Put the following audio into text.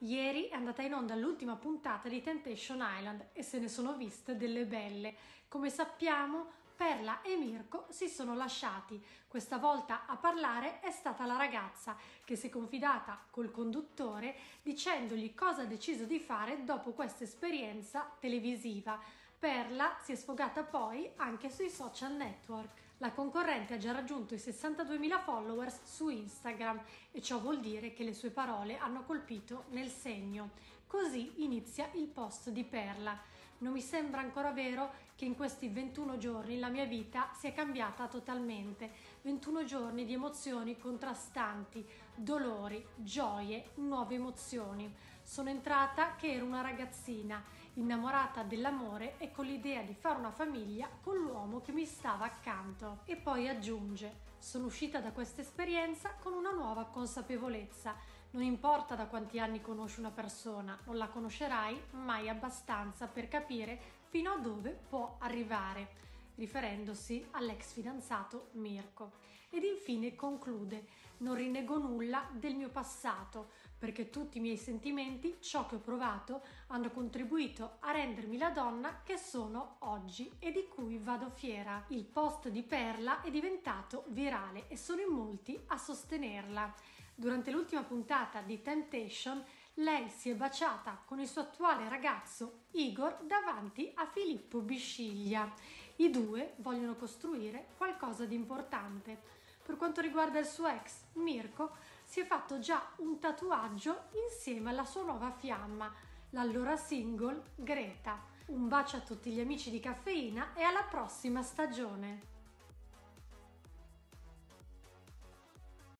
Ieri è andata in onda l'ultima puntata di Temptation Island e se ne sono viste delle belle. Come sappiamo, Perla e Mirko si sono lasciati. Questa volta a parlare è stata la ragazza che si è confidata col conduttore dicendogli cosa ha deciso di fare dopo questa esperienza televisiva. Perla si è sfogata poi anche sui social network. La concorrente ha già raggiunto i 62.000 followers su Instagram e ciò vuol dire che le sue parole hanno colpito nel segno. Così inizia il post di Perla. Non mi sembra ancora vero che in questi 21 giorni la mia vita sia cambiata totalmente. 21 giorni di emozioni contrastanti, dolori, gioie, nuove emozioni. Sono entrata che ero una ragazzina, innamorata dell'amore e con l'idea di fare una famiglia con l'uomo che mi stava accanto. E poi aggiunge: sono uscita da questa esperienza con una nuova consapevolezza. Non importa da quanti anni conosci una persona, non la conoscerai mai abbastanza per capire fino a dove può arrivare, riferendosi all'ex fidanzato Mirko. Ed infine conclude: non rinnego nulla del mio passato, perché tutti i miei sentimenti, ciò che ho provato, hanno contribuito a rendermi la donna che sono oggi e di cui vado fiera. Il post di Perla è diventato virale e sono in molti a sostenerla. Durante l'ultima puntata di Temptation, lei si è baciata con il suo attuale ragazzo Igor davanti a Filippo Bisciglia. I due vogliono costruire qualcosa di importante. Per quanto riguarda il suo ex, Mirko, si è fatto già un tatuaggio insieme alla sua nuova fiamma, l'allora single Greta. Un bacio a tutti gli amici di Caffeina e alla prossima stagione!